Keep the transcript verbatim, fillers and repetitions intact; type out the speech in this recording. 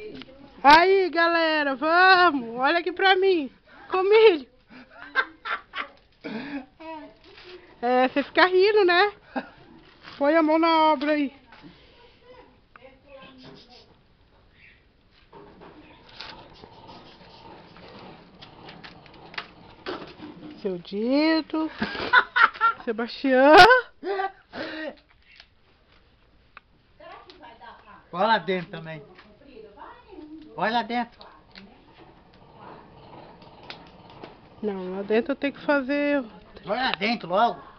Aí, galera, vamos. Olha aqui pra mim. Com milho. É, você fica rindo, né? Põe a mão na obra aí. Seu Dito. Sebastião. Olha lá dentro também. Olha lá dentro. Não, lá dentro eu tenho que fazer... Olha lá dentro logo.